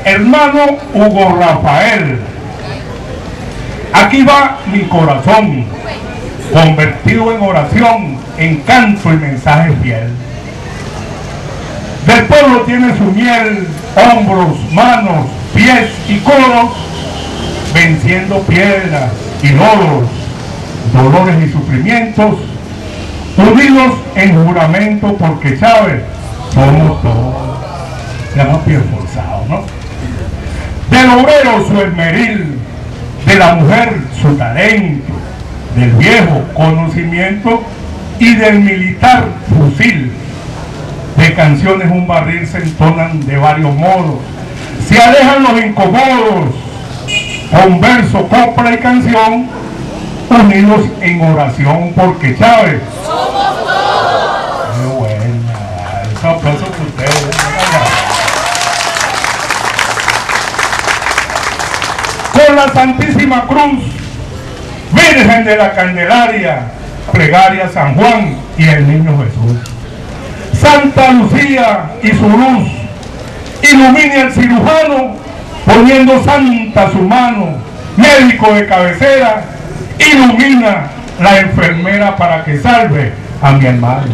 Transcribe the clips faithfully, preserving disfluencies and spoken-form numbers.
hermano Hugo Rafael. Aquí va mi corazón, convertido en oración, en canto y mensaje fiel. Del pueblo tiene su miel, hombros, manos, pies y codos, venciendo piedras y lodos, dolores y sufrimientos, unidos en juramento, porque Chávez somos todos. Ya más bien forzado, ¿no? Del obrero su esmeril, de la mujer su talento, del viejo conocimiento y del militar fusil. De canciones un barril se entonan de varios modos, se alejan los incomodos, con verso, copla y canción, unidos en oración, porque Chávez somos todos. Qué buena, esos aplausos que ustedes. Con la Santísima Cruz, Virgen de la Candelaria, plegaria San Juan y el Niño Jesús. Santa Lucía y su luz, ilumine al cirujano, poniendo santa su mano, médico de cabecera, ilumina la enfermera para que salve a mi hermano.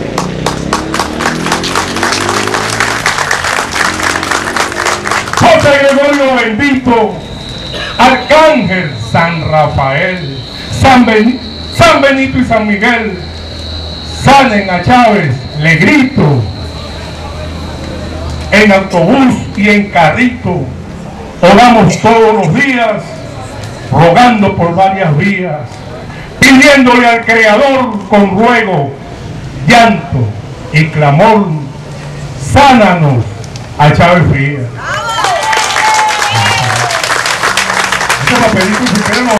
José Gregorio bendito, Arcángel San Rafael, San, Ben, San Benito y San Miguel, sanen a Chávez, le grito, en autobús y en carrito, oramos todos los días, rogando por varias vías, pidiéndole al Creador con ruego, llanto y clamor, sánanos a Chávez Frías. Este papelito, si quieren,